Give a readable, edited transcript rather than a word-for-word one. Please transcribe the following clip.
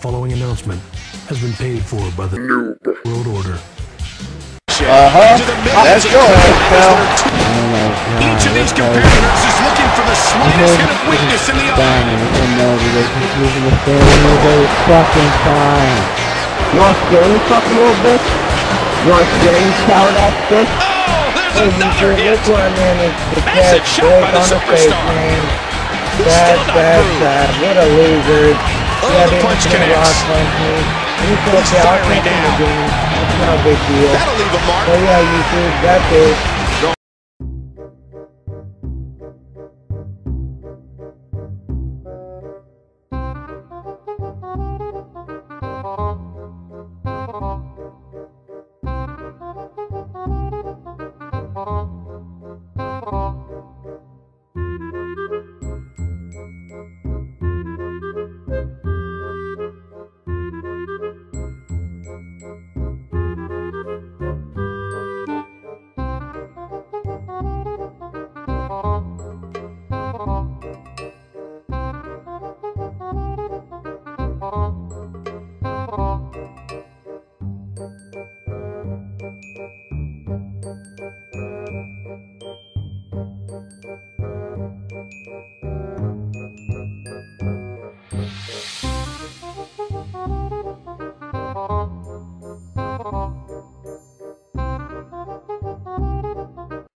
following announcement has been paid for by the World Order. Let's go, pal. Each of these competitors is looking for the slightest hint of weakness in the other. You want to scare me, fucking little bitch? You want to scare me, coward ass bitch? Oh, there's another hit. This one, man, is the Massive shot by the superstar. Sad. What a loser. Oh, the punch connects. He's firing now. That'll leave a mark. So yeah, YouTube, that's it.